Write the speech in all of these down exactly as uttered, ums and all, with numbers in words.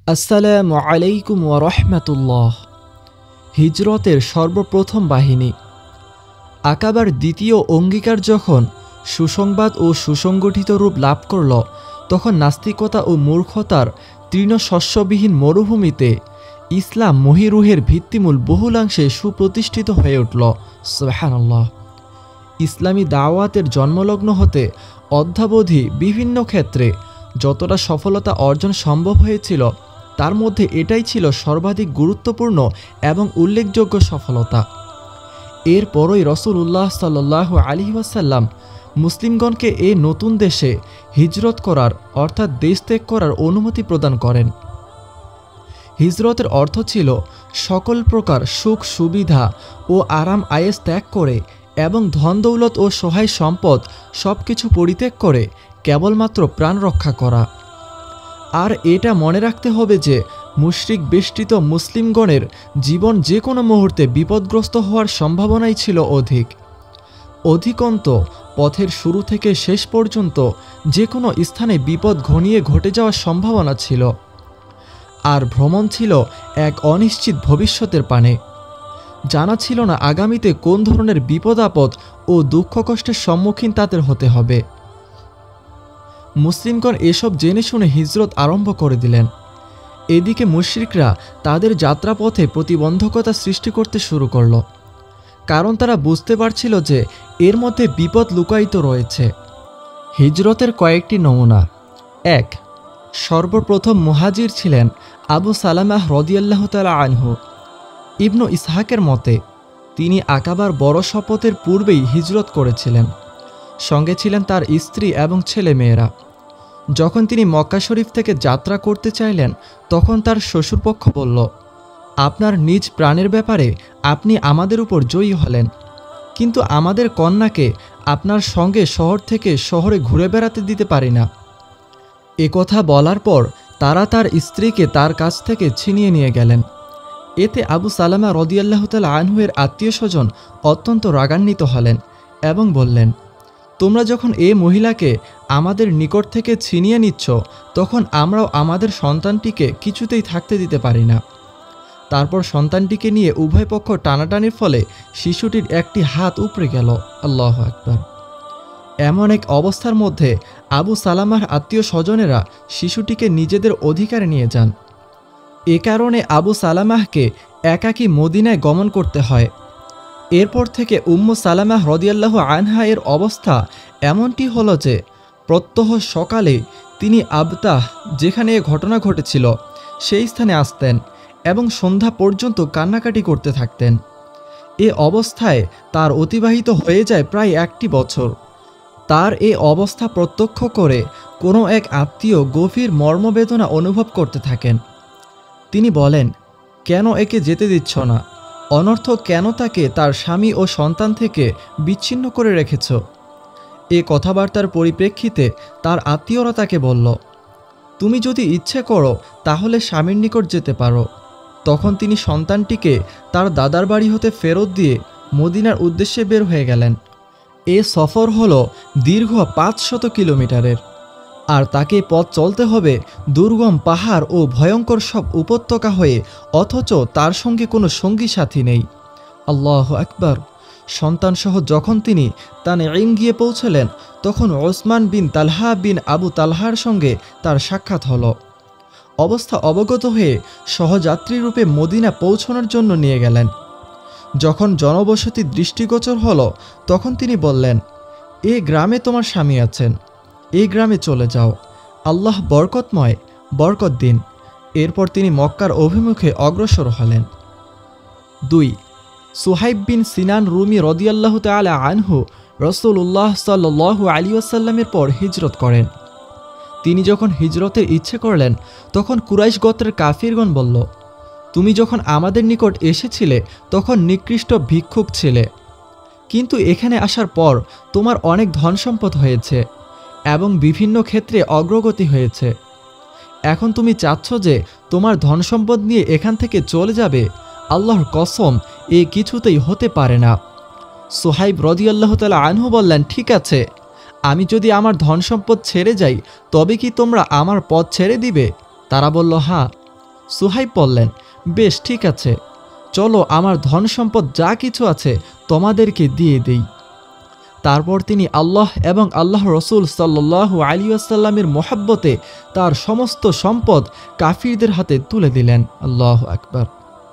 আসসালামু আলাইকুম ওয়া রাহমাতুল্লাহ। হিজরতের সর্বপ্রথম বাহিনী। আকাবার দ্বিতীয় অঙ্গীকার যখন সুসংবাদ ও সুসংগঠিত রূপ লাভ করল, তখন নাস্তিকতা ও মূর্খতার তৃণশস্যবিহীন মরুভূমিতে ইসলাম মহিরুহের ভিত্তিমূল বহুলাংশে সুপ্রতিষ্ঠিত হয়ে উঠল। সুবহানাল্লাহ। ইসলামী দাওয়াতের জন্মলগ্ন হতে অদ্যাবধি বিভিন্ন ক্ষেত্রে যতটা সফলতা অর্জন সম্ভব হয়েছিল, তার মধ্যে এটাই ছিল সর্বাধিক গুরুত্বপূর্ণ এবং উল্লেখযোগ্য সফলতা। এরপরই রাসূলুল্লাহ সাল্লাল্লাহু আলাইহি ওয়াসাল্লাম মুসলিমগণকে এ নতুন দেশে হিজরত করার অর্থাৎ দেশ ত্যাগ করার অনুমতি প্রদান করেন। হিজরতের অর্থ ছিল সকল প্রকার সুখ সুবিধা ও আরাম আয়েশ ত্যাগ করে এবং ধন দৌলত ও সহায় সম্পদ সব কিছু পরিত্যাগ করে কেবলমাত্র প্রাণ রক্ষা করা। আর এটা মনে রাখতে হবে যে মুশরিক বেষ্টিত মুসলিমগণের জীবন যে কোনো মুহূর্তে বিপদগ্রস্ত হওয়ার সম্ভাবনাই ছিল অধিক। অধিকন্ত পথের শুরু থেকে শেষ পর্যন্ত যে কোনো স্থানে বিপদ ঘনিয়ে ঘটে যাওয়ার সম্ভাবনা ছিল। আর ভ্রমণ ছিল এক অনিশ্চিত ভবিষ্যতের পানে। জানা ছিল না আগামীতে কোন ধরনের বিপদ আপদ ও দুঃখ কষ্টের সম্মুখীন তাদের হতে হবে। মুসলিমগণ এসব জেনে শুনে হিজরত আরম্ভ করে দিলেন। এদিকে মুশরিকরা তাদের যাত্রাপথে প্রতিবন্ধকতা সৃষ্টি করতে শুরু করল, কারণ তারা বুঝতে পারছিল যে এর মধ্যে বিপদ লুকায়িত রয়েছে। হিজরতের কয়েকটি নমুনা। এক, সর্বপ্রথম মুহাজির ছিলেন আবু সালামাহ রাদিয়াল্লাহু তাআলা আনহু। ইবনু ইসহাকের মতে তিনি আকাবার বড় শপথের পূর্বেই হিজরত করেছিলেন। সঙ্গে ছিলেন তার স্ত্রী এবং ছেলে মেয়েরা। যখন তিনি মক্কা শরীফ থেকে যাত্রা করতে চাইলেন, তখন তার শ্বশুরপক্ষ বলল, আপনার নিজ প্রাণের ব্যাপারে আপনি আমাদের উপর জয়ী হলেন, কিন্তু আমাদের কন্যাকে আপনার সঙ্গে শহর থেকে শহরে ঘুরে বেড়াতে দিতে পারি না। এ কথা বলার পর তারা তার স্ত্রীকে তার কাছ থেকে ছিনিয়ে নিয়ে গেলেন। এতে আবু সালামা রাদিয়াল্লাহু তাআলা আনহু-এর আত্মীয় স্বজন অত্যন্ত রাগান্বিত হলেন এবং বললেন, তোমরা যখন এ মহিলাকে আমাদের নিকট থেকে ছিনিয়ে নিচ্ছ, তখন আমরাও আমাদের সন্তানটিকে কিছুতেই থাকতে দিতে পারি না। তারপর সন্তানটিকে নিয়ে উভয় পক্ষ টানাটানির ফলে শিশুটির একটি হাত উপড়ে গেল। আল্লাহু আকবার। এমন এক অবস্থার মধ্যে আবু সালামার আত্মীয় স্বজনেরা শিশুটিকে নিজেদের অধিকারে নিয়ে যান। এ কারণে আবু সালামাহকে একাকী মদিনায় গমন করতে হয়। এরপর থেকে উম্মু সালামাহ রাদিয়াল্লাহু আনহা এর অবস্থা এমনটি হলো যে প্রত্যহ সকালে তিনি আবতাহ, যেখানে এ ঘটনা ঘটেছিল, সেই স্থানে আসতেন এবং সন্ধ্যা পর্যন্ত কান্নাকাটি করতে থাকতেন। এ অবস্থায় তার অতিবাহিত হয়ে যায় প্রায় একটি বছর। তার এ অবস্থা প্রত্যক্ষ করে কোনো এক আত্মীয় গভীর মর্মবেদনা অনুভব করতে থাকেন। তিনি বলেন, কেন একে যেতে দিচ্ছ না? অনর্থক কেন তাকে তার স্বামী ও সন্তান থেকে বিচ্ছিন্ন করে রেখেছ? এ কথাবার্তার পরিপ্রেক্ষিতে তার আত্মীয়রা তাকে বলল, তুমি যদি ইচ্ছে করো তাহলে স্বামীর নিকট যেতে পারো। তখন তিনি সন্তানটিকে তার দাদার বাড়ি হতে ফেরত দিয়ে মদিনার উদ্দেশ্যে বের হয়ে গেলেন। এ সফর হলো দীর্ঘ পাঁচশত কিলোমিটারের, আর তাকে পথ চলতে হবে দুর্গম পাহাড় ও ভয়ঙ্কর সব উপত্যকা হয়ে, অথচ তার সঙ্গে কোনো সঙ্গী সাথী নেই। আল্লাহু আকবার। সন্তানসহ যখন তিনি তানঈম গিয়ে পৌঁছলেন, তখন ওসমান বিন তালহা বিন আবু তালহার সঙ্গে তার সাক্ষাৎ হলো। অবস্থা অবগত হয়ে সহযাত্রীরূপে মদিনা পৌঁছানোর জন্য নিয়ে গেলেন। যখন জনবসতি দৃষ্টিগোচর হলো, তখন তিনি বললেন, এ গ্রামে তোমার স্বামী আছেন, এই গ্রামে চলে যাও, আল্লাহ বরকতময়, বরকত দিন। এরপর তিনি মক্কার অভিমুখে অগ্রসর হলেন। দুই, সুহাইব বিন সিনান রুমি রাদিয়াল্লাহু তাআলা আনহু রাসূলুল্লাহ সাল্লাল্লাহু আলাইহি ওয়াসাল্লামের পর হিজরত করেন। তিনি যখন হিজরতের ইচ্ছে করলেন, তখন কুরাইশ গোত্রের কাফিরগণ বলল, তুমি যখন আমাদের নিকট এসেছিলে তখন নিকৃষ্ট ভিক্ষুক ছিলে, কিন্তু এখানে আসার পর তোমার অনেক ধন সম্পদ হয়েছে এবং বিভিন্ন ক্ষেত্রে অগ্রগতি হয়েছে। এখন তুমি চাচ্ছ যে তোমার ধন সম্পদ নিয়ে এখান থেকে চলে যাবে? আল্লাহর কসম, এ কিছুতেই হতে পারে না। সুহাইব রাদিয়াল্লাহু তাআলা আনহু বললেন, ঠিক আছে, আমি যদি আমার ধন সম্পদ ছেড়ে যাই, তবে কি তোমরা আমার পথ ছেড়ে দিবে? তারা বলল, হ্যাঁ। সুহাইব বললেন, বেশ ঠিক আছে, চলো আমার ধন সম্পদ যা কিছু আছে তোমাদেরকে দিয়ে দেই। তারপর তিনি আল্লাহ এবং আল্লাহ রসুল সাল্লাল্লাহু আলাইহি ওয়াসাল্লামের মোহাব্বতে তার সমস্ত সম্পদ কাফিরদের হাতে তুলে দিলেন। আল্লাহু আকবার।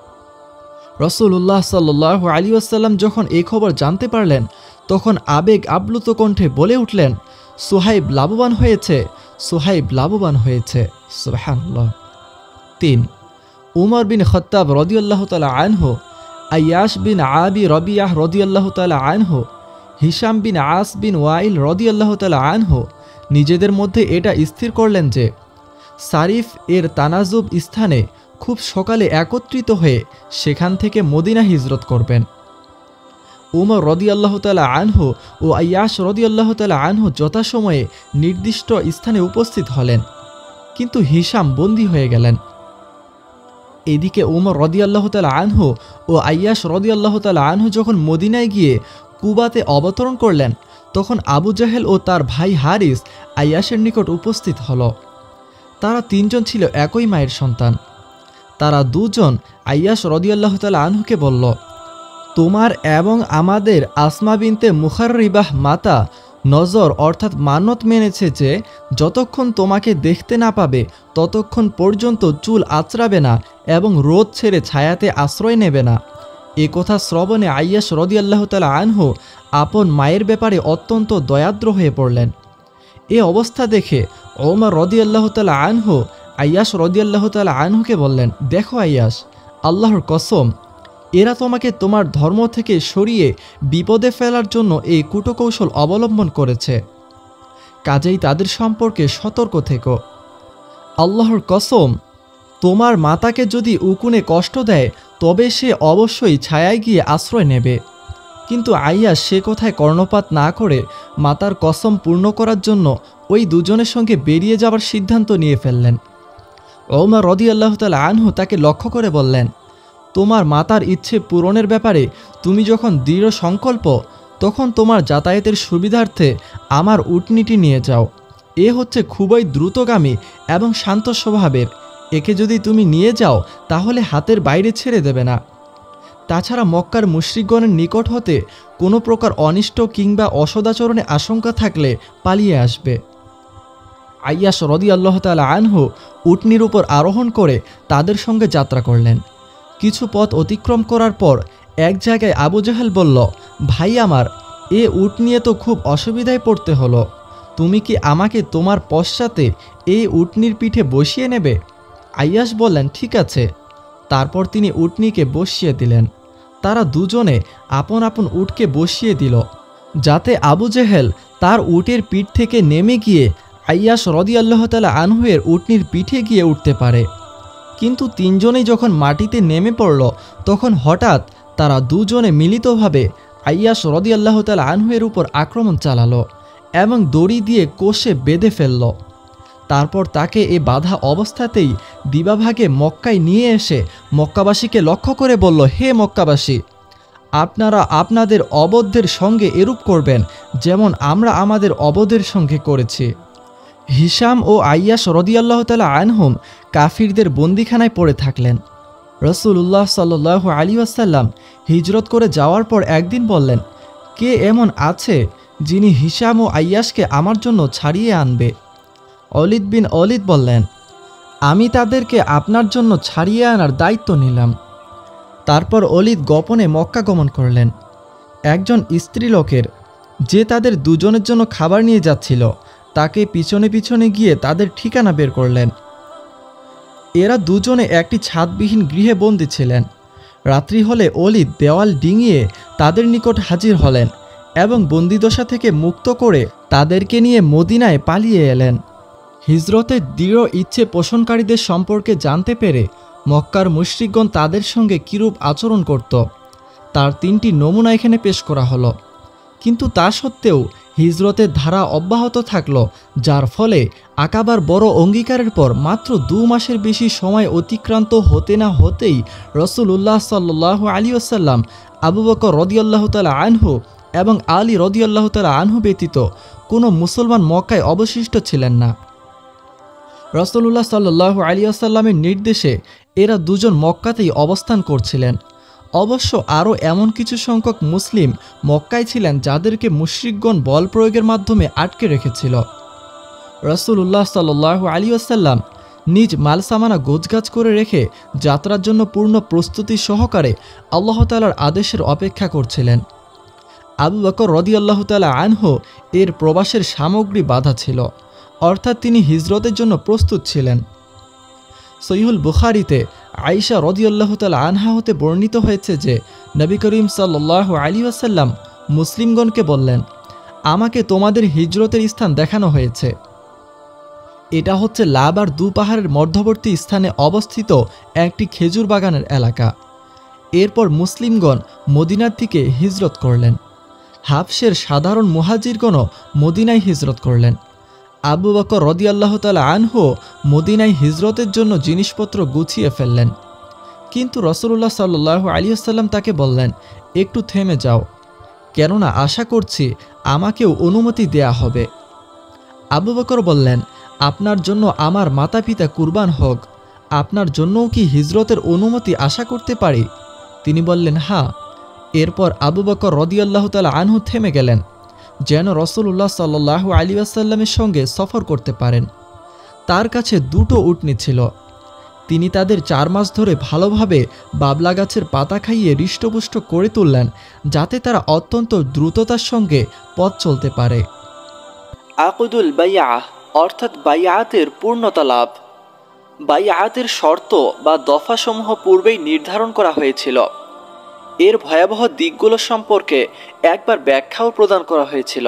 রসুল্লাহ সাল্লাল্লাহু আলাইহি ওয়াসাল্লাম যখন এই খবর জানতে পারলেন তখন আবেগ আপ্লুত কণ্ঠে বলে উঠলেন, সুহাইব লাভবান হয়েছে, সুহাইব লাভবান হয়েছে। সুবহানাল্লাহ। তিন, উমর বিন খাত্তাব রাদিয়াল্লাহু তাআলা আনহু, আইয়াশ বিন আবি রবিয়াহ রাদিয়াল্লাহু তাআলা আনহু, হিশাম বিন আস বিন ওয়াইল রাদিয়াল্লাহু তাআলা আনহু নিজেদের মধ্যে এটা স্থির করলেন যে সারিফ এর তানাজুব স্থানে খুব সকালে একত্রিত হয়ে সেখান থেকে মদিনা হিজরত করবেন। উমর রাদিয়াল্লাহু তাআলা আনহু ও আইয়াশ রাদিয়াল্লাহু তাআলা আনহু যথাসময়ে নির্দিষ্ট স্থানে উপস্থিত হলেন, কিন্তু হিশাম বন্দী হয়ে গেলেন। এদিকে উমর রাদিয়াল্লাহু তাআলা আনহু ও আইয়াশ রাদিয়াল্লাহু তাআলা আনহু যখন মদিনায় গিয়ে কুবাতে অবতরণ করলেন তখন আবু জাহেল ও তার ভাই হারিস আইয়াশের নিকট উপস্থিত হল। তারা তিনজন ছিল একই মায়ের সন্তান। তারা দুজন আইয়াশ রাদিয়াল্লাহু তাআলা আনহুকে বলল, তোমার এবং আমাদের আসমা বিনতে মুখাররিবাহ মাতা নজর অর্থাৎ মানত মেনেছে যে যতক্ষণ তোমাকে দেখতে না পাবে ততক্ষণ পর্যন্ত চুল আঁচড়াবে না এবং রোদ ছেড়ে ছায়াতে আশ্রয় নেবে না। এ কথা শ্রবণে আইয়াশ রাদিয়াল্লাহু তাআলা আনহু আপন মায়ের ব্যাপারে অত্যন্ত দয়াদ্র হয়ে পড়লেন। এ অবস্থা দেখে ওমর রাদিয়াল্লাহু তাআলা আনহু আইয়াশ রাদিয়াল্লাহু তাআলা আনহুকে বললেন, দেখো আইয়াশ, আল্লাহর কসম, এরা তোমাকে তোমার ধর্ম থেকে সরিয়ে বিপদে ফেলার জন্য এই কূটকৌশল অবলম্বন করেছে, কাজেই তাদের সম্পর্কে সতর্ক থেকো। আল্লাহর কসম, তোমার মাতাকে যদি উকুনে কষ্ট দেয় তবে সে অবশ্যই ছায়ায় গিয়ে আশ্রয় নেবে। কিন্তু আইয়াশ সে কথায় কর্ণপাত না করে মাতার কসম পূর্ণ করার জন্য ওই দুজনের সঙ্গে বেরিয়ে যাবার সিদ্ধান্ত নিয়ে ফেললেন। ওমর রাদিয়াল্লাহু তাআলা আনহু তাকে লক্ষ্য করে বললেন, তোমার মাতার ইচ্ছে পূরণের ব্যাপারে তুমি যখন দৃঢ় সংকল্প তখন তোমার যাতায়াতের সুবিধার্থে আমার উটনীটি নিয়ে যাও। এ হচ্ছে খুবই দ্রুতগামী এবং শান্ত স্বভাবের, একে যদি তুমি নিয়ে যাও তাহলে হাতের বাইরে ছেড়ে দেবে না। তাছাড়া মক্কার মুশরিকগণের নিকট হতে কোনো প্রকার অনিষ্ট কিংবা অসদাচরণে আশঙ্কা থাকলে পালিয়ে আসবে। আইয়াশ রাদিয়াল্লাহু তাআলা আনহু উটনির উপর আরোহণ করে তাদের সঙ্গে যাত্রা করলেন। কিছু পথ অতিক্রম করার পর এক জায়গায় আবু জাহেল বলল, ভাই আমার, এ উট নিয়ে তো খুব অসুবিধায় পড়তে হলো, তুমি কি আমাকে তোমার পশ্চাতে এই উটনির পিঠে বসিয়ে নেবে? আইয়াশ বললেন, ঠিক আছে। তারপর তিনি উটনিকে বসিয়ে দিলেন। তারা দুজনে আপন আপন উটকে বসিয়ে দিল, যাতে আবু জেহেল তার উটের পিঠ থেকে নেমে গিয়ে আইয়াশ রাদিয়াল্লাহু তাআলা আনহুয়ের উটনির পিঠে গিয়ে উঠতে পারে। কিন্তু তিনজনেই যখন মাটিতে নেমে পড়ল তখন হঠাৎ তারা দুজনে মিলিতভাবে আইয়াশ রাদিয়াল্লাহু তাআলা আনহুয়ের উপর আক্রমণ চালালো এবং দড়ি দিয়ে কোষে বেঁধে ফেলল। তারপর তাকে এ বাধা অবস্থাতেই দিবাভাগে মক্কায় নিয়ে এসে মক্কাবাসীকে লক্ষ্য করে বলল, হে মক্কাবাসী, আপনারা আপনাদের অবধদের সঙ্গে এরূপ করবেন যেমন আমরা আমাদের অবধের সঙ্গে করেছি। হিশাম ও আইয়াশ রাদিয়াল্লাহু তাআলা আনহুম কাফিরদের বন্দিখানায় পড়ে থাকলেন। রাসূলুল্লাহ সাল্লাল্লাহু আলাইহি ওয়াসাল্লাম হিজরত করে যাওয়ার পর একদিন বললেন, কে এমন আছে যিনি হিশাম ও আইয়াশকে আমার জন্য ছাড়িয়ে আনবে? অলিদ বিন অলিদ বললেন, আমি তাদেরকে আপনার জন্য ছাড়িয়ে আনার দায়িত্ব নিলাম। তারপর অলিদ গোপনে মক্কা গমন করলেন। একজন স্ত্রীলোকের, যে তাদের দুজনের জন্য খাবার নিয়ে যাচ্ছিল, তাকে পিছনে পিছনে গিয়ে তাদের ঠিকানা বের করলেন। এরা দুজনে একটি ছাদবিহীন গৃহে বন্দী ছিলেন। রাত্রি হলে অলিদ দেওয়াল ডিঙিয়ে তাদের নিকট হাজির হলেন এবং বন্দিদশা থেকে মুক্ত করে তাদেরকে নিয়ে মদিনায় পালিয়ে এলেন। হিজরতের দৃঢ় ইচ্ছে পোষণকারীদের সম্পর্কে জানতে পেরে মক্কার মুশরিকগণ তাদের সঙ্গে কিরূপ আচরণ করত তার তিনটি নমুনা এখানে পেশ করা হলো। কিন্তু তা সত্ত্বেও হিজরতের ধারা অব্যাহত থাকল, যার ফলে আকাবার বড় অঙ্গীকারের পর মাত্র দু মাসের বেশি সময় অতিক্রান্ত হতে না হতেই রাসূলুল্লাহ সাল্লাল্লাহু আলাইহি ওয়াসাল্লাম আবু বকর রাদিয়াল্লাহু তাআলা আনহু এবং আলী রাদিয়াল্লাহু তাআলা আনহু ব্যতীত কোনো মুসলমান মক্কায় অবশিষ্ট ছিলেন না। রাসূলুল্লাহ সাল্লাল্লাহু আলাইহি ওয়াসাল্লামের নির্দেশে এরা দুজন মক্কাতেই অবস্থান করছিলেন। অবশ্য আরও এমন কিছু সংখ্যক মুসলিম মক্কায় ছিলেন যাদেরকে মুশরিকগণ বল প্রয়োগের মাধ্যমে আটকে রেখেছিল। রাসূলুল্লাহ সাল্লাল্লাহু আলাইহি ওয়াসাল্লাম নিজ মালসামানা গোছগাছ করে রেখে যাত্রার জন্য পূর্ণ প্রস্তুতি সহকারে আল্লাহ তাআলার আদেশের অপেক্ষা করছিলেন। আবু বকর রাদিয়াল্লাহু তাআলা আনহু এর প্রবাসের সামগ্রী বাঁধা ছিল, অর্থাৎ তিনি হিজরতের জন্য প্রস্তুত ছিলেন। সহিহুল বুখারীতে আয়েশা রাদিয়াল্লাহু তাআলা আনহা হতে বর্ণিত হয়েছে যে নবী করিম সাল্লাল্লাহু আলাইহি ওয়াসাল্লাম মুসলিমগণকে বললেন, আমাকে তোমাদের হিজরতের স্থান দেখানো হয়েছে। এটা হচ্ছে লাব আর দু পাহাড়ের মধ্যবর্তী স্থানে অবস্থিত একটি খেজুর বাগানের এলাকা। এরপর মুসলিমগণ মদিনার দিকে হিজরত করলেন। হাবশের সাধারণ মুহাজিরগণও মদিনায় হিজরত করলেন। আবু বকর রাদিয়াল্লাহু তাআলা আনহু মদিনায় হিজরতের জন্য জিনিসপত্র গুছিয়ে ফেললেন, কিন্তু রাসূলুল্লাহ সাল্লাল্লাহু আলাইহি ওয়াসাল্লাম তাকে বললেন, একটু থেমে যাও, কেননা আশা করছি আমাকেও অনুমতি দেয়া হবে। আবু বকর বললেন, আপনার জন্য আমার মাতা পিতা কুরবান হোক, আপনার জন্যও কি হিজরতের অনুমতি আশা করতে পারি? তিনি বললেন, হ্যাঁ। এরপর আবু বকর রাদিয়াল্লাহু তাআলা আনহু থেমে গেলেন, যেন রাসূলুল্লাহ সাল্লাল্লাহু আলাইহি ওয়াসাল্লামের সঙ্গে সফর করতে পারেন। তার কাছে দুটো উটনি ছিল। তিনি তাদের চার মাস ধরে ভালোভাবে বাবলা গাছের পাতা খাইয়ে হৃষ্টপুষ্ট করে তুললেন, যাতে তারা অত্যন্ত দ্রুততার সঙ্গে পথ চলতে পারে। আকুদুল বাইআ অর্থাৎ বাইআতের পূর্ণতা লাভ। বাইআতের শর্ত বা দফাসমূহ পূর্বেই নির্ধারণ করা হয়েছিল। এর ভয়াবহ দিকগুলো সম্পর্কে একবার ব্যাখ্যাও প্রদান করা হয়েছিল।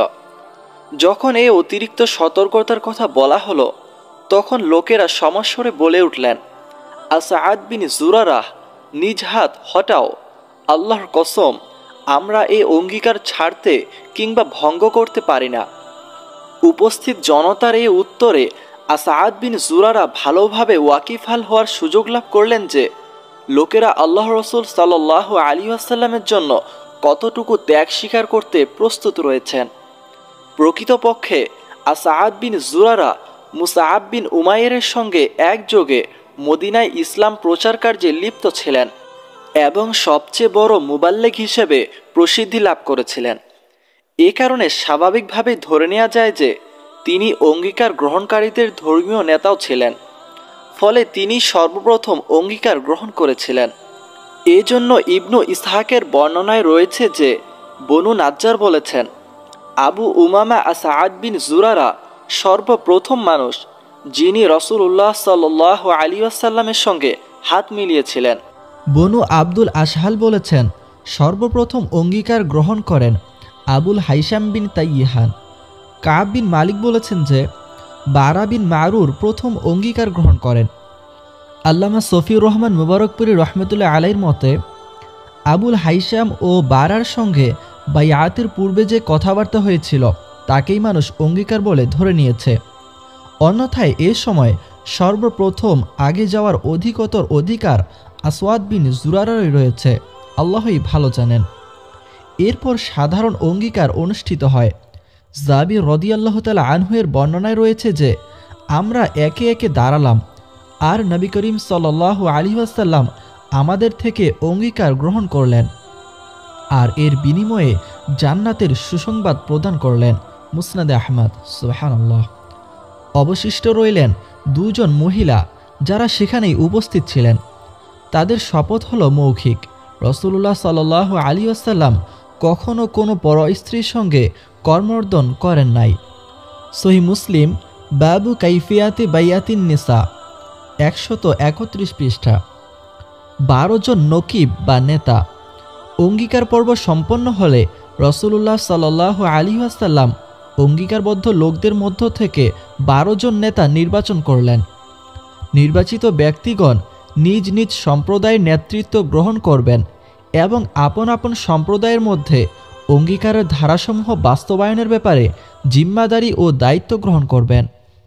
যখন এই অতিরিক্ত সতর্কতার কথা বলা হলো, তখন লোকেরা সমস্বরে বলে উঠলেন, আসাআদ বিন জুরারাহ, নিজ হাত হটাও, আল্লাহর কসম আমরা এই অঙ্গীকার ছাড়তে কিংবা ভঙ্গ করতে পারি না। উপস্থিত জনতার এই উত্তরে আসাআদ বিন জুরারা ভালোভাবে ওয়াকিফাল হওয়ার সুযোগ লাভ করলেন যে লোকেরা আল্লাহ রাসূল সাল্লাল্লাহু আলাইহি ওয়াসাল্লামের জন্য কতটুকু ত্যাগ স্বীকার করতে প্রস্তুত রয়েছেন। প্রকৃতপক্ষে আসাআদ বিন জুরারা মুসআব বিন উমাইরের সঙ্গে একযোগে মদিনায় ইসলাম প্রচার কার্যে লিপ্ত ছিলেন এবং সবচেয়ে বড় মুবাল্লিগ হিসেবে প্রসিদ্ধি লাভ করেছিলেন। এ কারণে স্বাভাবিকভাবেই ধরে নেওয়া যায় যে তিনি অঙ্গীকার গ্রহণকারীদের ধর্মীয় নেতাও ছিলেন, ফলে তিনি সর্বপ্রথম অঙ্গীকার গ্রহণ করেছিলেন। এজন্য ইবনু ইসহাকের বর্ণনায় রয়েছে যে বনু নাজ্জার বলেছেন, আবু উমামা আসাআদ বিন জুরারা সর্বপ্রথম মানুষ যিনি রাসূলুল্লাহ সাল্লাল্লাহু আলাইহি ওয়াসাল্লামের সঙ্গে হাত মিলিয়েছিলেন। বনু আব্দুল আশহাল বলেছেন, সর্বপ্রথম অঙ্গীকার গ্রহণ করেন আবুল হাইসাম বিন তাইয়িহান। কাব বিন মালিক বলেছেন যে বারা বিন মারুর প্রথম অঙ্গীকার গ্রহণ করেন। আল্লামা সফিউর রহমান মুবারকপুরী রহমতুল্লাহ আলাইহির মতে আবুল হাইসাম ও বারার সঙ্গে বাইআতের পূর্বে যে কথাবার্তা হয়েছিল তাকেই মানুষ অঙ্গীকার বলে ধরে নিয়েছে। অন্যথায় এ সময় সর্বপ্রথম আগে যাওয়ার অধিকতর অধিকার আসওয়াদ বিন জুরারারই রয়েছে, আল্লাহই ভালো জানেন। এরপর সাধারণ অঙ্গীকার অনুষ্ঠিত হয়। জাবির রাদিয়াল্লাহু তাআলা আনহু-এর বর্ণনায় রয়েছে যে আমরা একে একে দাঁড়ালাম আর নবী করিম সাল্লাল্লাহু আলাইহি ওয়াসাল্লাম আমাদের থেকে অঙ্গীকার গ্রহণ করলেন আর এর বিনিময়ে জান্নাতের সুসংবাদ প্রদান করলেন। মুসনাদে আহমদ। সুবহানাল্লাহ। অবশিষ্ট রইলেন দুজন মহিলা যারা সেখানেই উপস্থিত ছিলেন। তাদের শপথ হলো মৌখিক। রাসূলুল্লাহ সাল্লাল্লাহু আলাইহি ওয়াসাল্লাম কখনো কোনো পর স্ত্রীর সঙ্গে কর্মর্দন করেন নাই। সহিহ মুসলিম বাবু কাইফিয়াতি বাইয়াতিন নিসা একশত একত্রিশ পৃষ্ঠা। বারো জন নকিব বা নেতা। অঙ্গীকার পর্ব সম্পন্ন হলে রাসূলুল্লাহ সাল্লাল্লাহু আলাইহি ওয়াসাল্লাম অঙ্গীকারবদ্ধ লোকদের মধ্য থেকে বারো জন নেতা নির্বাচন করলেন। নির্বাচিত ব্যক্তিগণ নিজ নিজ সম্প্রদায়ের নেতৃত্ব গ্রহণ করবেন এবং আপন আপন সম্প্রদায়ের মধ্যে অঙ্গীকারের ধারাসমূহ বাস্তবায়নের ব্যাপারে জিম্মাদারি ও দায়িত্ব গ্রহণ করবেন।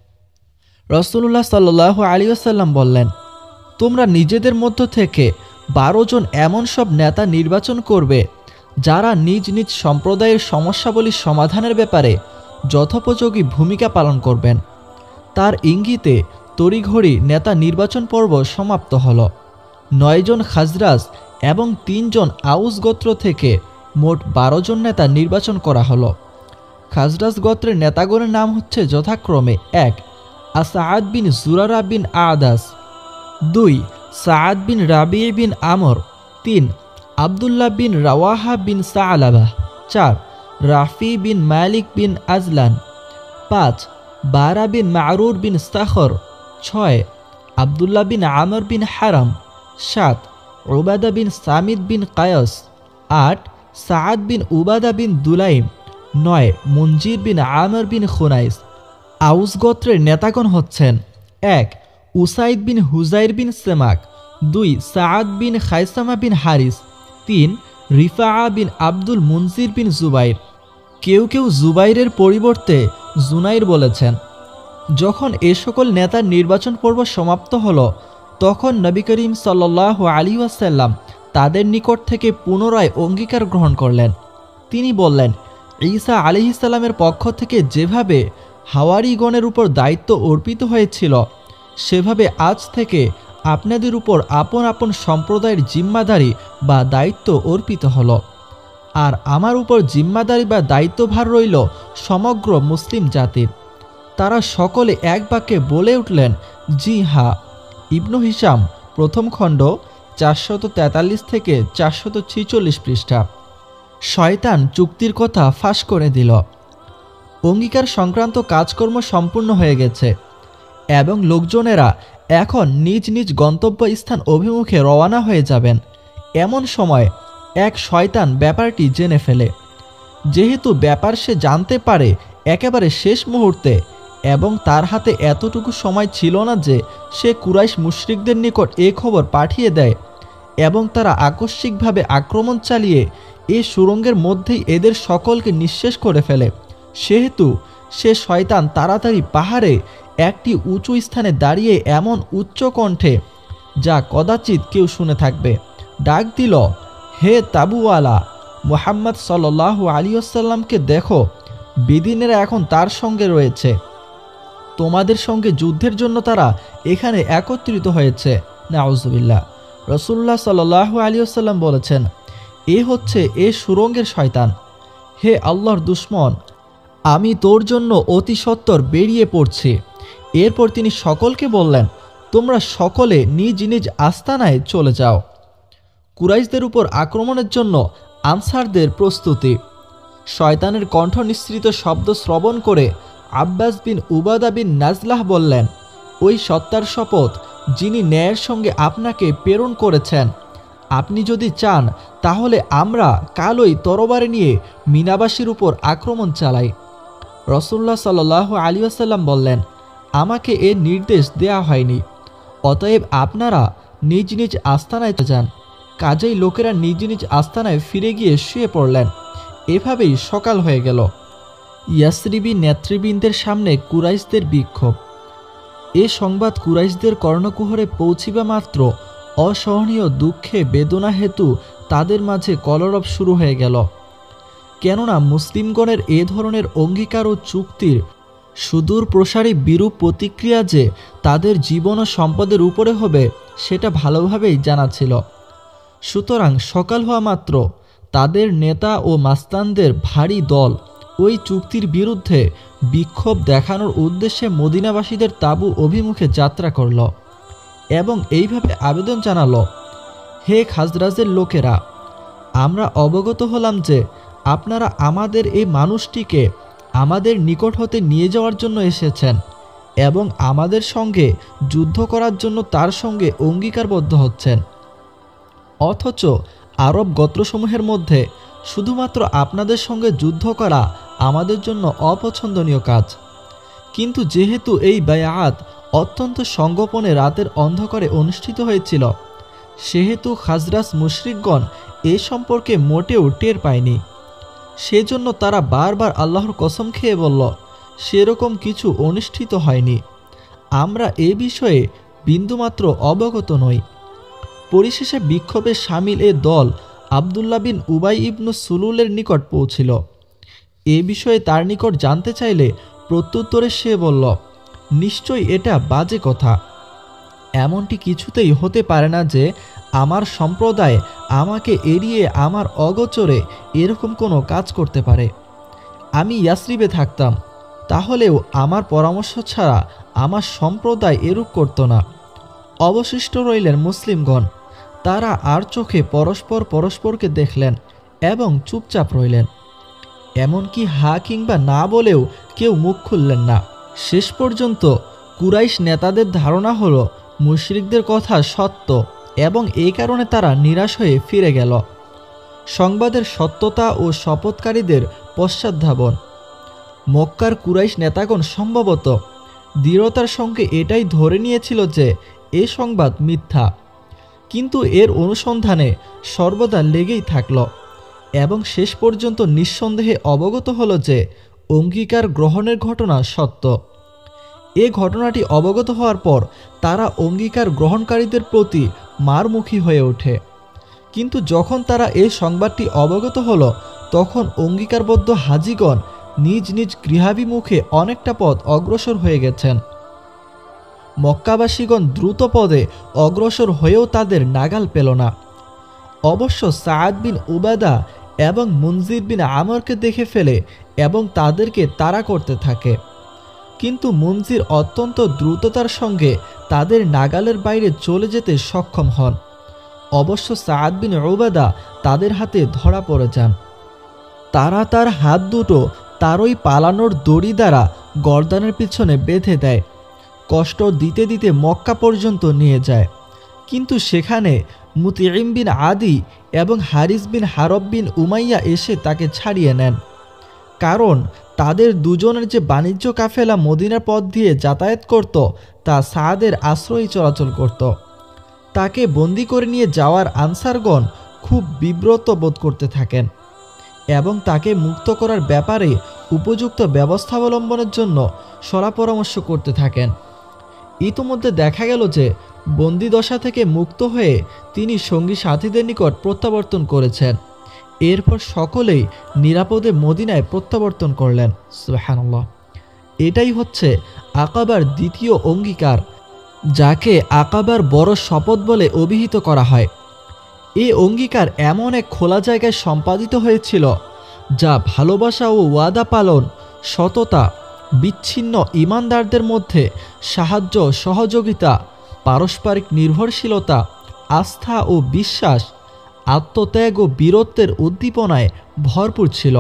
রাসূলুল্লাহ সাল্লাল্লাহু আলাইহি ওয়াসাল্লাম বললেন, তোমরা নিজেদের মধ্য থেকে বারো জন এমন সব নেতা নির্বাচন করবে যারা নিজ নিজ সম্প্রদায়ের সমস্যাবলী সমাধানের ব্যাপারে যথোপযোগী ভূমিকা পালন করবেন। তার ইঙ্গিতে তড়িঘড়ি নেতা নির্বাচন পর্ব সমাপ্ত হল। নয়জন খাজরাজ এবং তিনজন আউস গোত্র থেকে মোট বারো জন নেতা নির্বাচন করা হলো। খাজরাজ গোত্রের নেতাগণের নাম হচ্ছে যথাক্রমে এক আসাআদ বিন জুরারা বিন আদাস, দুই সাআদ বিন রাবি বিন আমর, তিন আবদুল্লাহ বিন রাওয়াহা বিন সাআলাবাহ, চার রাফি বিন মালিক বিন আজলান, পাঁচ বারা বিন মারুর বিন সাখর, ছয় আবদুল্লাহ বিন আমর বিন হারাম, সাত উবাদা বিন সামিদ বিন কায়স, আট সাআদ বিন উবাদা বিন দুলাইম, নয় মুনজির বিন আমর বিন খুনাইস। আউস গোত্রের নেতাগণ হচ্ছেন এক উসাইদ বিন হুজাইর বিন সেমাক, দুই সাআদ বিন খাইসামা বিন হারিস, তিন রিফাআ বিন আব্দুল মুনজির বিন জুবাইর। কেউ কেউ জুবাইরের পরিবর্তে জুনাইর বলেছেন। যখন এ সকল নেতার নির্বাচন পর্ব সমাপ্ত হল, তখন নবী করিম সাল্লাল্লাহু আলাইহি ওয়াসাল্লাম তাদের নিকট থেকে পুনরায় অঙ্গীকার গ্রহণ করলেন। তিনি বললেন, ঈসা আলাইহিস সালামের পক্ষ থেকে যেভাবে হাওয়ারীগণের উপর দায়িত্ব অর্পিত হয়েছিল, সেভাবে আজ থেকে আপনাদের উপর আপন আপন সম্প্রদায়ের জিম্মাদারি বা দায়িত্ব অর্পিত হলো। আর আমার উপর জিম্মাদারি বা দায়িত্বভার রইল সমগ্র মুসলিম জাতির। তারা সকলে এক বাক্যে বলে উঠলেন, জি হা। ইবনু হিশাম প্রথম খণ্ড চারশত তেতাল্লিশ থেকে চারশত ছিচল্লিশ পৃষ্ঠা। শয়তান চুক্তির কথা ফাঁস করে দিল। অঙ্গীকার সংক্রান্ত কাজকর্ম সম্পূর্ণ হয়ে গেছে এবং লোকজনেরা এখন নিজ নিজ গন্তব্য স্থান অভিমুখে রওনা হয়ে যাবেন। এমন সময় এক শয়তান ব্যাপারটি জেনে ফেলে। যেহেতু ব্যাপার সে জানতে পারে একেবারে শেষ মুহূর্তে এবং তার হাতে এতটুকু সময় ছিল না যে সে কুরাইশ মুশরিকদের নিকট এ খবর পাঠিয়ে দেয় এবং তারা আকস্মিকভাবে আক্রমণ চালিয়ে এ সুড়ঙ্গের মধ্যেই এদের সকলকে নিঃশেষ করে ফেলে, সেহেতু সে শয়তান তাড়াতাড়ি পাহাড়ে একটি উঁচু স্থানে দাঁড়িয়ে এমন উচ্চ কণ্ঠে, যা কদাচিৎ কেউ শুনে থাকবে, ডাক দিল, হে তাবুওয়ালা মুহাম্মদ সাল্লাল্লাহু আলাইহি ওয়াসাল্লামকে দেখো, বেদিনেরা এখন তার সঙ্গে রয়েছে। তোমাদের সঙ্গে যুদ্ধের জন্য তারা এখানে একত্রিত হয়েছে। নাউজুবিল্লাহ। রাসূলুল্লাহ সাল্লাল্লাহু আলাইহি ওয়াসাল্লাম বলেছেন, এ হচ্ছে এ সুরঙ্গের শয়তান। হে আল্লাহর দুশমন, আমি তোর জন্য অতি সত্বর বেরিয়ে পড়ছি। এরপর তিনি সকলকে বললেন, তোমরা সকলে নিজ নিজ আস্তানায় চলে যাও। কুরাইশদের উপর আক্রমণের জন্য আনসারদের প্রস্তুতি। শয়তানের কণ্ঠ নিঃসৃত শব্দ শ্রবণ করে আব্বাস বিন উবাদা বিন নাজলাহ বললেন, ওই সত্তার শপথ যিনি ন্যায়ের সঙ্গে আপনাকে প্রেরণ করেছেন, আপনি যদি চান তাহলে আমরা কালই তরবারি নিয়ে মিনাবাসীর উপর আক্রমণ চালাই। রাসূলুল্লাহ সাল্লাল্লাহু আলাইহি ওয়াসাল্লাম বললেন, আমাকে এর নির্দেশ দেয়া হয়নি, অতএব আপনারা নিজ নিজ আস্তানায় যান। কাজেই লোকেরা নিজ নিজ আস্তানায় ফিরে গিয়ে শুয়ে পড়লেন। এভাবেই সকাল হয়ে গেল। ইয়াসরিবি নেতৃবৃন্দের সামনে কুরাইশদের বিক্ষোভ। এ সংবাদ কুরাইশদের কর্ণকুহরে পৌঁছিবা মাত্র অসহনীয় দুঃখে বেদনা হেতু তাদের মাঝে কলরব শুরু হয়ে গেল। কেননা মুসলিমগণের এ ধরনের অঙ্গীকার ও চুক্তির সুদূর প্রসারী বিরূপ প্রতিক্রিয়া যে তাদের জীবন ও সম্পদের উপরে হবে, সেটা ভালোভাবেই জানা ছিল। সুতরাং সকাল হওয়া মাত্র তাদের নেতা ও মাস্তানদের ভারী দল ওই চুক্তির বিরুদ্ধে বিক্ষোভ দেখানোর উদ্দেশ্যে মদিনাবাসীদের তাঁবু অভিমুখে যাত্রা করল এবং এইভাবে আবেদন জানালো, হে খাজরাজের লোকেরা, আমরা অবগত হলাম যে আপনারা আমাদের এই মানুষটিকে আমাদের নিকট হতে নিয়ে যাওয়ার জন্য এসেছেন এবং আমাদের সঙ্গে যুদ্ধ করার জন্য তার সঙ্গে অঙ্গীকারবদ্ধ হচ্ছেন। অথচ আরব গোত্রসমূহের মধ্যে শুধুমাত্র আপনাদের সঙ্গে যুদ্ধ করা আমাদের জন্য অপছন্দনীয় কাজ। কিন্তু যেহেতু এই বায়াত অত্যন্ত সংগোপনে রাতের অন্ধকারে অনুষ্ঠিত হয়েছিল, সেহেতু খাজরাজ মুশরিকগণ এ সম্পর্কে মোটেও টের পায়নি। সেজন্য তারা বারবার আল্লাহর কসম খেয়ে বলল, সেরকম কিছু অনুষ্ঠিত হয়নি, আমরা এ বিষয়ে বিন্দুমাত্র অবগত নই। পরিশেষে বিক্ষোভে সামিল এ দল আবদুল্লাহ বিন উবাই ইবনু সুলুলের নিকট পৌঁছিল। এ বিষয়ে তার নিকট জানতে চাইলে প্রত্যুত্তরে সে বলল, নিশ্চয়ই এটা বাজে কথা। এমনটি কিছুতেই হতে পারে না যে আমার সম্প্রদায় আমাকে এড়িয়ে আমার অগোচরে এরকম কোনো কাজ করতে পারে। আমি ইয়াসরিবে থাকতাম, তাহলেও আমার পরামর্শ ছাড়া আমার সম্প্রদায় এরূপ করত না। অবশিষ্ট রইলেন মুসলিমগণ। তারা আর চোখে পরস্পর পরস্পরকে দেখলেন এবং চুপচাপ রইলেন। এমনকি হা কিংবা না বলেও কেউ মুখ খুললেন না। শেষ পর্যন্ত কুরাইশ নেতাদের ধারণা হলো মুশরিকদের কথা সত্য এবং এই কারণে তারা নিরাশ হয়ে ফিরে গেল। সংবাদের সত্যতা ও শপথকারীদের পশ্চাৎধাবন। মক্কার কুরাইশ নেতাগণ সম্ভবত দৃঢ়তার সঙ্গে এটাই ধরে নিয়েছিল যে এ সংবাদ মিথ্যা, কিন্তু এর অনুসন্ধানে সর্বদা লেগেই থাকল এবং শেষ পর্যন্ত নিঃসন্দেহে অবগত হলো যে অঙ্গীকার গ্রহণের ঘটনা সত্য। এ ঘটনাটি অবগত হওয়ার পর তারা অঙ্গীকার গ্রহণকারীদের প্রতি মারমুখী হয়ে ওঠে। কিন্তু যখন তারা এই সংবাদটি অবগত হলো তখন অঙ্গীকারবদ্ধ হাজিগণ নিজ নিজ গৃহাভিমুখে অনেকটা পথ অগ্রসর হয়ে গেছেন। মক্কাবাসীগণ দ্রুত পদে অগ্রসর হয়েও তাদের নাগাল পেল না। অবশ্য সাআদ বিন উবাদা এবং মুনজির বিন আমরকে দেখে ফেলে এবং তাদেরকে তাড়া করতে থাকে, কিন্তু মুনজির অত্যন্ত দ্রুততার সঙ্গে তাদের নাগালের বাইরে চলে যেতে সক্ষম হন। অবশ্য সাআদ বিন উবাদা তাদের হাতে ধরা পড়ে যান। তারা তার হাত দুটো তারই পালানোর দড়ি দ্বারা গর্দানের পিছনে বেঁধে দেয়, কষ্ট দিতে দিতে মক্কা পর্যন্ত নিয়ে যায়। কিন্তু সেখানে মুতিঈম বিন আদি এবং হারিস বিন হারব বিন উমাইয়া এসে তাকে ছাড়িয়ে নেন, কারণ তাদের দুজনের যে বাণিজ্য কাফেলা মদিনার পথ দিয়ে যাতায়াত করত তা সাআদের আশ্রয়ই চলাচল করত। তাকে বন্দি করে নিয়ে যাওয়ার আনসারগণ খুব বিব্রত বোধ করতে থাকেন এবং তাকে মুক্ত করার ব্যাপারে উপযুক্ত ব্যবস্থা অবলম্বনের জন্য সলা পরামর্শ করতে থাকেন। ইতোমধ্যে দেখা গেল যে বন্দিদশা থেকে মুক্ত হয়ে তিনি সঙ্গী সাথীদের নিকট প্রত্যাবর্তন করেছেন। এরপর সকলেই নিরাপদে মদিনায় প্রত্যাবর্তন করলেন। সুবহানাল্লাহ। এটাই হচ্ছে আকাবার দ্বিতীয় অঙ্গীকার, যাকে আকাবার বড় শপথ বলে অভিহিত করা হয়। এই অঙ্গীকার এমন এক খোলা জায়গায় সম্পাদিত হয়েছিল যা ভালোবাসা ও ওয়াদা পালন, সততা, বিচ্ছিন্ন ঈমানদারদের মধ্যে সাহায্য সহযোগিতা, পারস্পরিক নির্ভরশীলতা, আস্থা ও বিশ্বাস, আত্মত্যাগ ও বীরত্বের উদ্দীপনায় ভরপুর ছিল।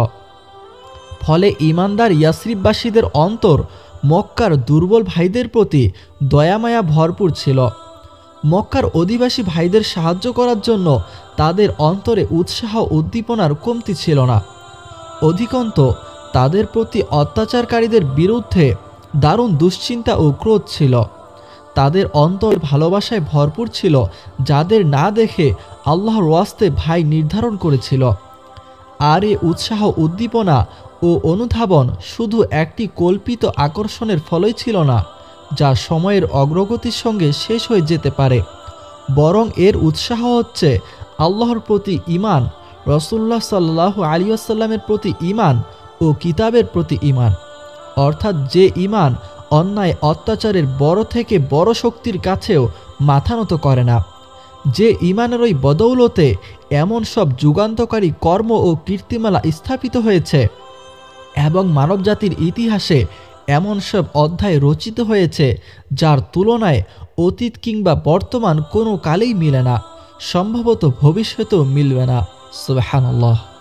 ফলে ঈমানদার ইয়াসরিববাসীদের অন্তর মক্কার দুর্বল ভাইদের প্রতি দয়ামায়া ভরপুর ছিল। মক্কার অধিবাসী ভাইদের সাহায্য করার জন্য তাদের অন্তরে উৎসাহ উদ্দীপনার কমতি ছিল না। অধিকন্ত তাদের প্রতি অত্যাচারকারীদের বিরুদ্ধে দারুণ দুশ্চিন্তা ও ক্রোধ ছিল। তাদের অন্তর ভালোবাসায় ভরপুর ছিল, যাদের না দেখে আল্লাহর ওয়াস্তে ভাই নির্ধারণ করেছিল। আর এ উৎসাহ উদ্দীপনা ও অনুধাবন শুধু একটি কল্পিত আকর্ষণের ফলই ছিল না, যা সময়ের অগ্রগতির সঙ্গে শেষ হয়ে যেতে পারে, বরং এর উৎসাহ হচ্ছে আল্লাহর প্রতি ঈমান, রাসূলুল্লাহ সাল্লাল্লাহু আলাইহি ওয়াসাল্লামের প্রতি ঈমান ও কিতাবের প্রতি ঈমান। অর্থাৎ যে ঈমান অন্যায় অত্যাচারের বড় থেকে বড় শক্তির কাছেও মাথা নত করে না, যে ঈমানের ওই বদৌলতে এমন সব যুগান্তকারী কর্ম ও কীর্তিমালা স্থাপিত হয়েছে এবং মানবজাতির ইতিহাসে এমন সব অধ্যায় রচিত হয়েছে যার তুলনায় অতীত কিংবা বর্তমান কোনো কালেই মিলে না, সম্ভবত ভবিষ্যতেও মিলবে না। সুবহানাল্লাহ।